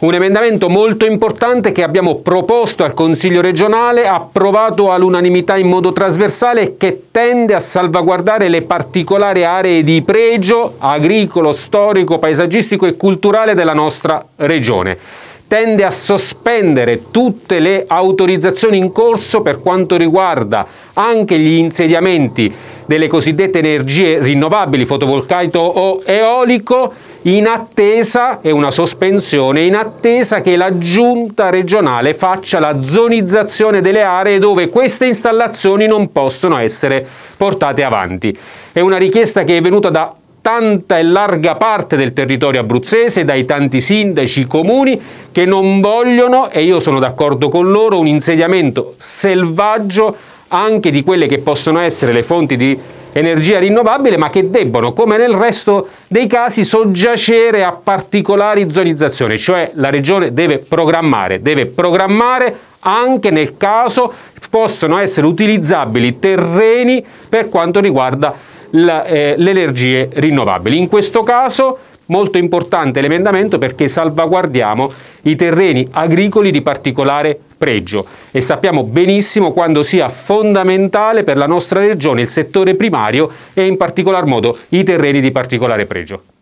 Un emendamento molto importante che abbiamo proposto al Consiglio regionale, approvato all'unanimità in modo trasversale, che tende a salvaguardare le particolari aree di pregio agricolo, storico, paesaggistico e culturale della nostra regione. Tende a sospendere tutte le autorizzazioni in corso per quanto riguarda anche gli insediamenti delle cosiddette energie rinnovabili, fotovoltaico o eolico, in attesa, è una sospensione, in attesa che la Giunta regionale faccia la zonizzazione delle aree dove queste installazioni non possono essere portate avanti. È una richiesta che è venuta da tanta e larga parte del territorio abruzzese, dai tanti sindaci, comuni che non vogliono, e io sono d'accordo con loro, un insediamento selvaggio anche di quelle che possono essere le fonti di energia rinnovabile, ma che debbono, come nel resto dei casi, soggiacere a particolari zonizzazioni, cioè la Regione deve programmare anche nel caso possono essere utilizzabili terreni per quanto riguarda le energie rinnovabili. In questo caso molto importante l'emendamento perché salvaguardiamo i terreni agricoli di particolare pregio e sappiamo benissimo quando sia fondamentale per la nostra regione il settore primario e in particolar modo i terreni di particolare pregio.